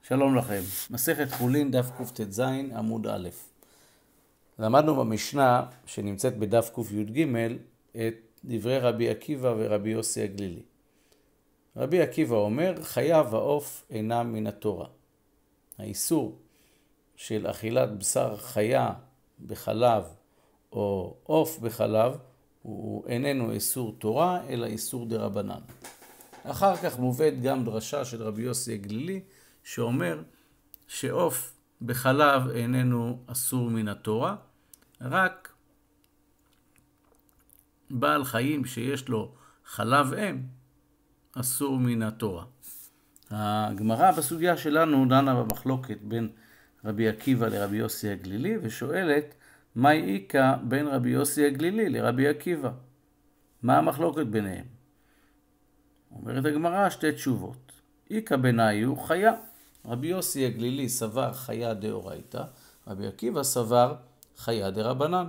שלום לכם. מסכת חולין דף קט"ז עמוד א'. למדנו במשנה שנמצאת בדף קי"ג את דברי רבי עקיבא ורבי יוסי הגלילי. רבי עקיבא אומר, חיה ועוף אינם מן התורה. האיסור של אכילת בשר חיה בחלב או עוף בחלב הוא איננו איסור תורה אלא איסור דרבנן. אחר כך מובאת גם דרשה של רבי יוסי הגלילי שאומר שעוף בחלב איננו אסור מן התורה, רק בעל חיים שיש לו חלב אם אסור מן התורה. הגמרא בסוגיה שלנו דנה במחלוקת בין רבי עקיבא לרבי יוסי הגלילי ושואלת מהי איכא בין רבי יוסי הגלילי לרבי עקיבא? מה המחלוקת ביניהם? אומרת הגמרא שתי תשובות. איכא בעיניי הוא חיה. רבי יוסי הגלילי סבר חיה דאורייתא, רבי עקיבא סבר חיה דרבנן.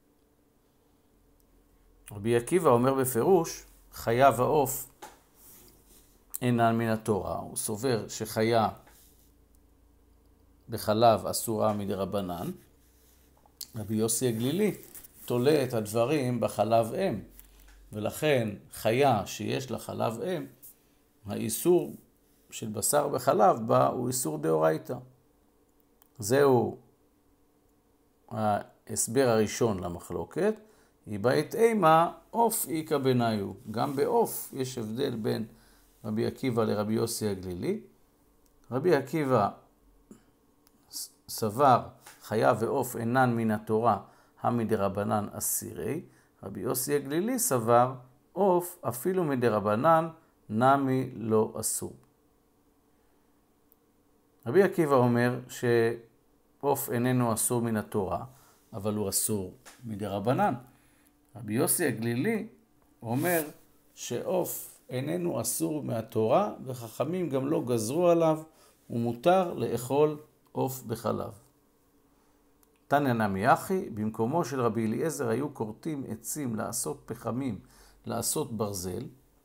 רבי עקיבא אומר בפירוש חיה ועוף אינן מן התורה. הוא סובר שחיה בחלב אסורה מדרבנן. רבי יוסי הגלילי תולה את הדברים בחלב אם, ולכן חיה שיש לה חלב אם, האיסור של בשר בחלב בה הוא איסור דאורייתא. זהו ההסבר הראשון למחלוקת. היא בעת אימה עוף איכא בעיניי. גם בעוף יש הבדל בין רבי עקיבא לרבי יוסי הגלילי. רבי עקיבא סבר חיה ועוף אינן מן התורה המדרבנן אסירי. רבי יוסי הגלילי סבר עוף אפילו מדרבנן נמי לא אסור. רבי עקיבא אומר שעוף איננו אסור מן התורה, אבל הוא אסור מדרבנן. רבי יוסי הגלילי אומר שעוף איננו אסור מהתורה, וחכמים גם לא גזרו עליו, ומותר לאכול עוף בחלב. תניא נמי אחי, במקומו של רבי אליעזר היו כורתים עצים לעשות פחמים, לעשות ברזל.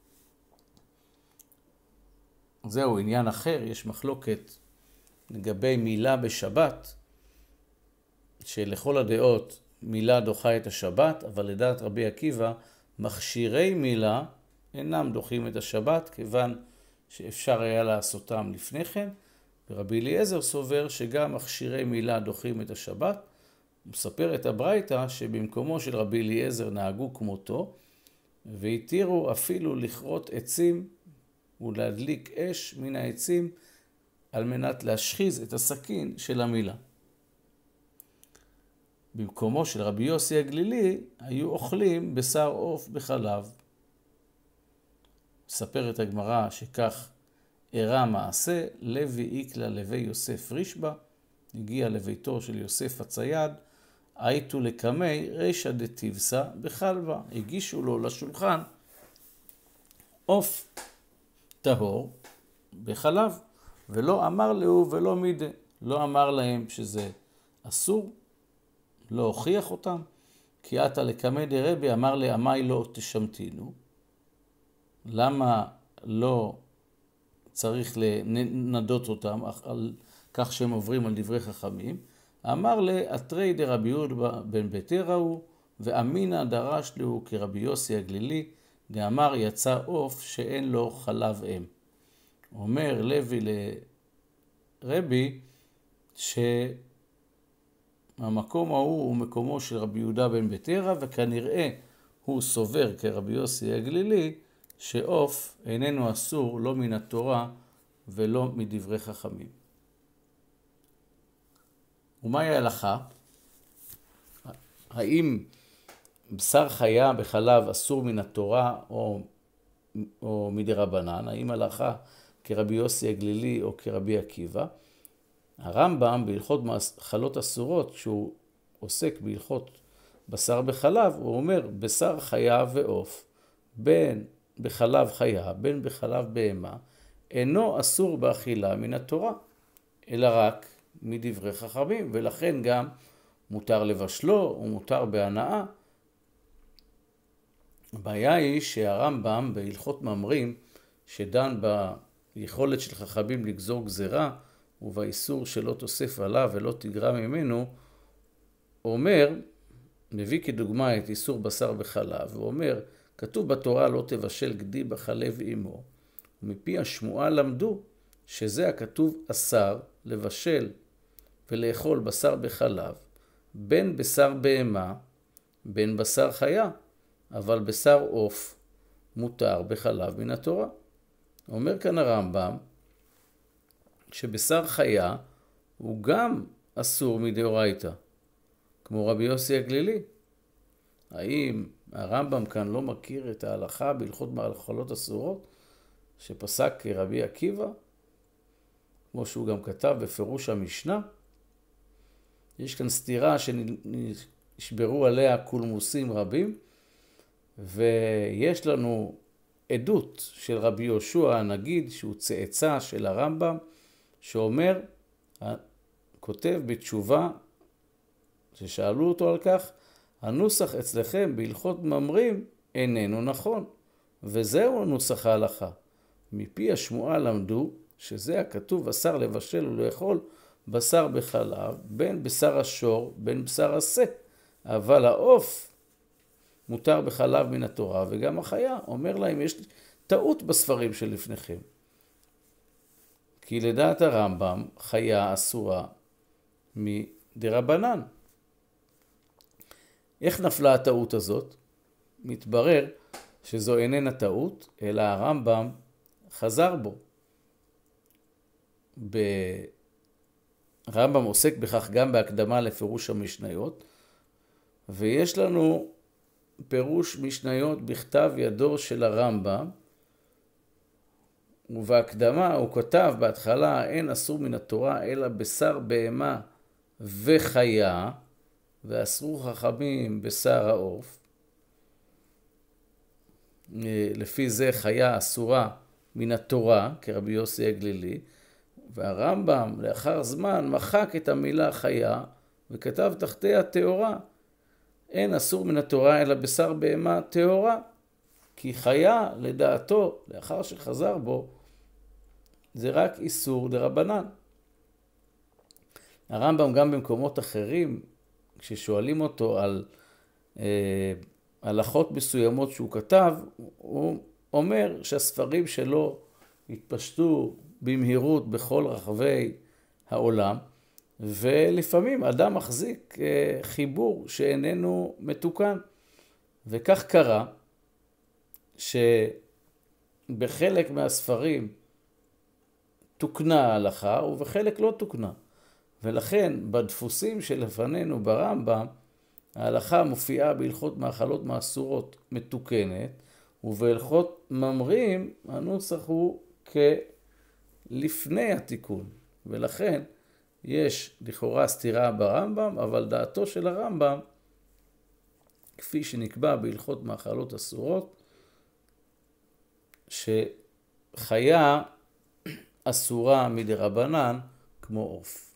זהו עניין אחר, יש מחלוקת לגבי מילה בשבת, שלכל הדעות מילה דוחה את השבת, אבל לדעת רבי עקיבא מכשירי מילה אינם דוחים את השבת, כיוון שאפשר היה לעשותם לפני כן. ורבי אליעזר סובר שגם מכשירי מילה דוחים את השבת. מספר את הברייתא שבמקומו של רבי אליעזר נהגו כמותו, והתירו אפילו לכרות עצים ולהדליק אש מן העצים על מנת להשחיז את הסכין של המילה. במקומו של רבי יוסי הגלילי היו אוכלים בשר עוף בחלב. מספרת הגמרא שכך אירע מעשה, לוי איקלה לוי יוסף רישבא, הגיע לביתו של יוסף הצייד, הייתו לקמי רישא דתיבסא בחלבה, הגישו לו לשולחן עוף טהור בחלב, ולא אמר לו ולא מידה, לא אמר להם שזה אסור, לא הוכיח אותם, כי עתה לקמי דרבי אמר לעמי לא תשמתינו. למה לא צריך לנדות אותם על כך שהם עוברים על דברי חכמים? אמר לאתרי דרבי יהודה בן ביתרא הוא, ואמינא דרש לו כרבי יוסי הגלילי, דאמר יצא עוף שאין לו חלב אם. אומר לוי לרבי שהמקום ההוא הוא מקומו של רבי יהודה בן ביתרא, וכנראה הוא סובר כרבי יוסי הגלילי שעוף איננו אסור לא מן התורה ולא מדברי חכמים. ומהי ההלכה? האם בשר חיה בחלב אסור מן התורה או מדרבנן? האם הלכה כרבי יוסי הגלילי או כרבי עקיבא? הרמב"ם בהלכות מאכלות אסורות, כשהוא עוסק בהלכות בשר בחלב, הוא אומר בשר חיה ועוף, בין בחלב חיה, בין בחלב בהמה, אינו אסור באכילה מן התורה, אלא רק מדברי חכמים, ולכן גם מותר לבשלו ומותר בהנאה. הבעיה היא שהרמב"ם בהלכות ממרים, שדן ביכולת של חכמים לגזור גזרה, ובאיסור שלא תוסף עליו ולא תגרע ממנו, אומר, מביא כדוגמה את איסור בשר וחלב, ואומר, כתוב בתורה לא תבשל גדי בחלב עמו, ומפי השמועה למדו שזה הכתוב אסר לבשל ולאכול בשר בחלב, בין בשר בהמה, בין בשר חיה, אבל בשר עוף מותר בחלב מן התורה. אומר כאן הרמב"ם, שבשר חיה הוא גם אסור מדאורייתא, כמו רבי יוסי הגלילי. האם הרמב"ם כאן לא מכיר את ההלכה בהלכות מאכלות אסורות, שפסק רבי עקיבא, כמו שהוא גם כתב בפירוש המשנה? יש כאן סתירה שנשברו עליה קולמוסים רבים, ויש לנו עדות של רבי יהושע הנגיד, שהוא צאצא של הרמב"ם, שאומר, כותב בתשובה, ששאלו אותו על כך, הנוסח אצלכם בהלכות ממרים איננו נכון, וזהו נוסח ההלכה. מפי השמועה למדו שזה הכתוב אסר לבשל ולאכול בשר בחלב, בין בשר השור, בין בשר השה, אבל העוף מותר בחלב מן התורה, וגם החיה. אומר להם, יש טעות בספרים שלפניכם. כי לדעת הרמב"ם, חיה אסורה מדרבנן. איך נפלה הטעות הזאת? מתברר שזו איננה טעות, אלא הרמב"ם חזר בו. הרמב"ם עוסק בכך גם בהקדמה לפירוש המשניות, ויש לנו פירוש משניות בכתב ידו של הרמב"ם, ובהקדמה הוא כותב בהתחלה, אין אסור מן התורה אלא בשר בהמה וחיה, ואסרו חכמים בשר העוף. לפי זה חיה אסורה מן התורה, כרבי יוסי הגלילי, והרמב"ם לאחר זמן מחק את המילה חיה, וכתב תחתיה טהורה. אין אסור מן התורה אלא בשר בהמה טהורה, כי חיה לדעתו, לאחר שחזר בו, זה רק איסור דרבנן. הרמב"ם גם במקומות אחרים, כששואלים אותו על הלכות מסוימות שהוא כתב, הוא אומר שהספרים שלו התפשטו במהירות בכל רחבי העולם, ולפעמים אדם מחזיק חיבור שאיננו מתוקן. וכך קרה שבחלק מהספרים תוקנה ההלכה ובחלק לא תוקנה. ולכן בדפוסים שלפנינו ברמב"ם, ההלכה מופיעה בהלכות מאכלות מאסורות מתוקנת, ובהלכות ממרים הנוסח הוא כלפני התיקון. ולכן יש לכאורה סתירה ברמב"ם, אבל דעתו של הרמב"ם, כפי שנקבע בהלכות מאכלות אסורות, שחיה אסורה מדרבנן כמו עוף.